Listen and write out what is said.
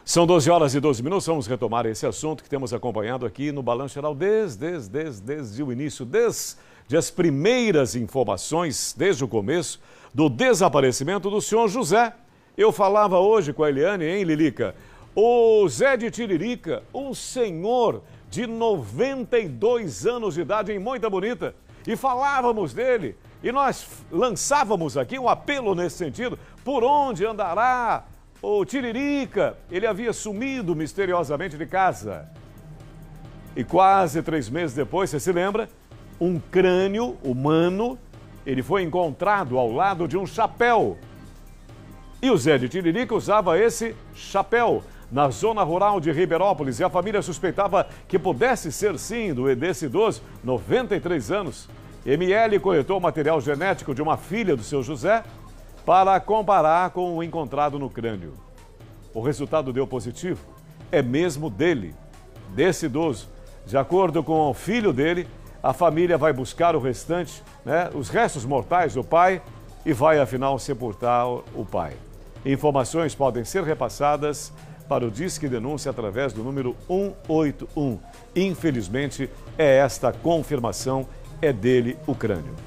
São 12 horas e 12 minutos, vamos retomar esse assunto que temos acompanhado aqui no Balanço Geral desde o início, desde as primeiras informações, desde o começo, do desaparecimento do senhor José. Eu falava hoje com a Eliane, hein, Lilica? O Zé de Tiririca, um senhor de 92 anos de idade em Moita Bonita, e falávamos dele, e nós lançávamos aqui um apelo nesse sentido, por onde andará o Tiririca? Ele havia sumido misteriosamente de casa. E quase 3 meses depois, você se lembra? Um crânio humano, ele foi encontrado ao lado de um chapéu. E o Zé de Tiririca usava esse chapéu na zona rural de Ribeirópolis, e a família suspeitava que pudesse ser sim desse idoso, 93 anos. ML coletou o material genético de uma filha do seu José para comparar com o encontrado no crânio. O resultado deu positivo, é mesmo dele, desse idoso. De acordo com o filho dele, a família vai buscar o restante, os restos mortais do pai, e vai afinal sepultar o pai. Informações podem ser repassadas para o Disque Denúncia através do número 181. Infelizmente, esta confirmação, é dele o crânio.